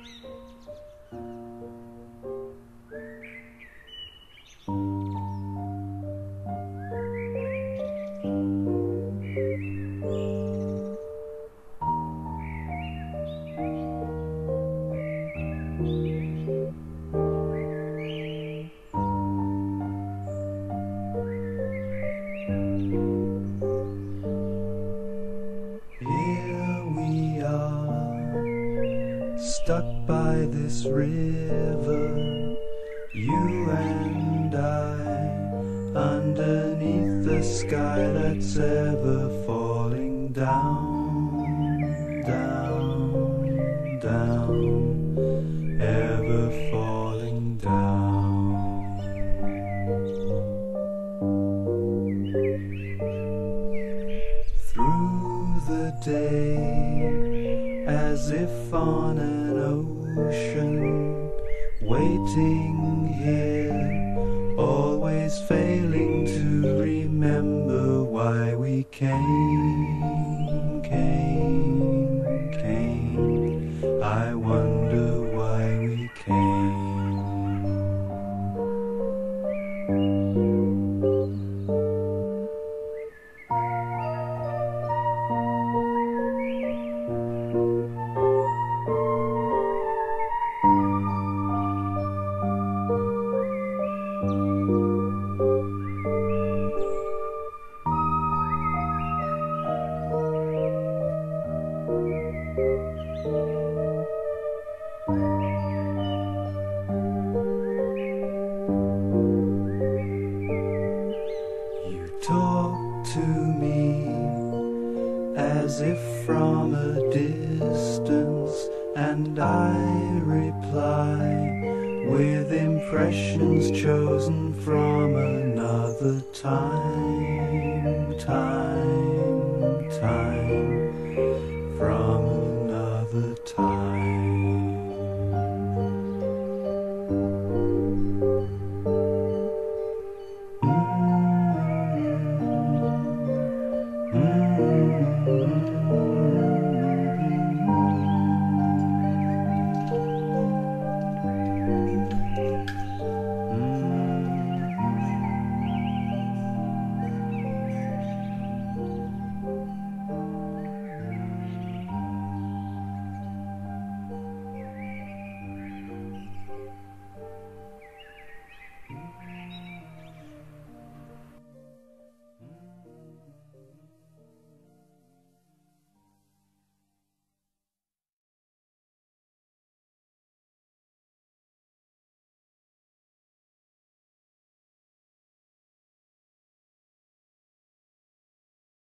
Stuck by this river, you and I, underneath the sky that's ever falling down, down, down, ever falling down. Through the day, as if on an ocean, waiting here, always failing to remember why we came, came. I wonder why we came. Talk to me as if from a distance, and I reply with impressions chosen from another time.